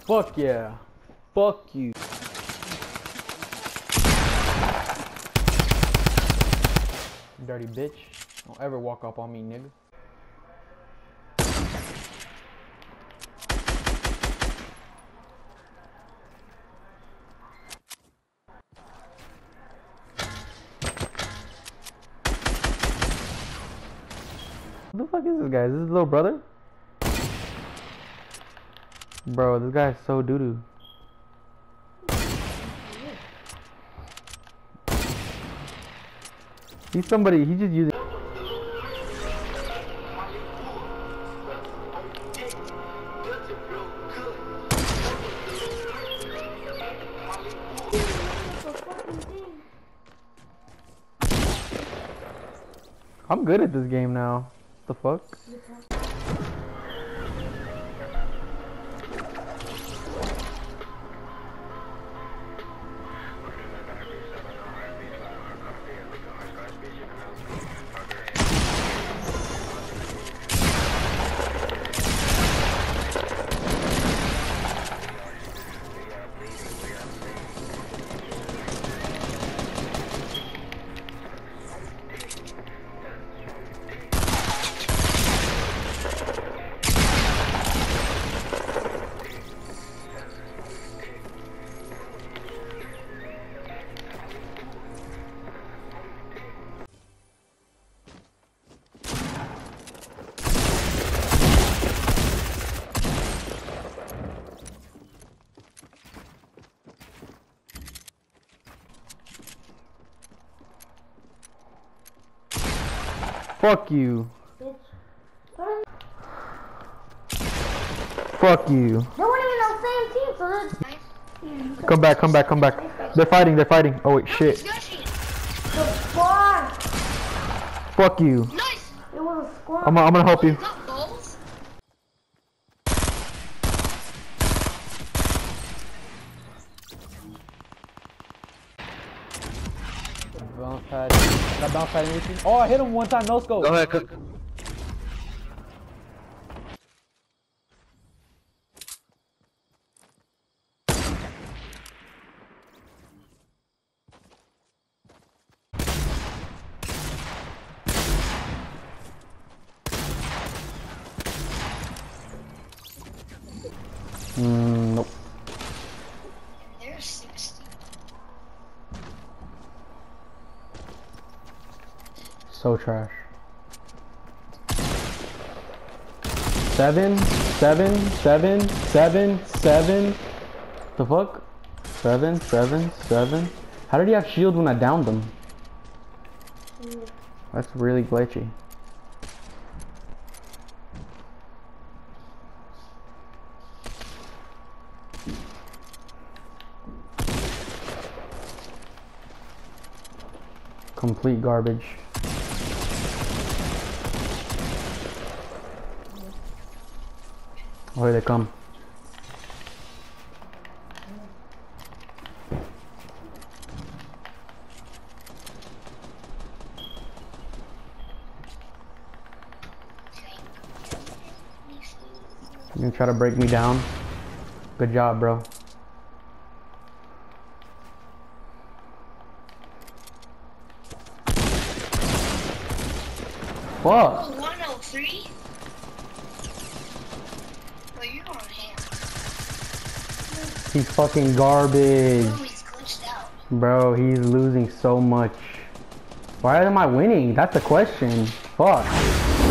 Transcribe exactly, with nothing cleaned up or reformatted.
Fuck yeah. Fuck you. Dirty bitch. Don't ever walk up on me, nigga. Who the fuck is this guy? Is this his little brother? Bro, this guy's so doo-doo. He's somebody, he's just using... I'm good at this game now. The fuck? Fuck you. Fuck you. They weren't even on the same team, so that's... Come back, come back, come back. They're fighting, they're fighting. Oh wait, shit. The squad! Fuck you. Nice! It was a squad. I'm, I'm gonna help you. Bounce pad. That bounce pad anything? Oh, I hit him one time, no scope. Go ahead, cook. Mm, nope. There's sixty. So trash. Seven, seven, seven, seven, seven. The fuck? Seven, seven, seven. How did he have shield when I downed him? Mm. That's really glitchy. Complete garbage. Oh, here they come. You gonna try to break me down? Good job, bro. Fuck. Oh, one oh three? Oh, you're on hand. He's fucking garbage. Oh, he's glitched out. Bro, he's losing so much. Why am I winning? That's the question. Fuck.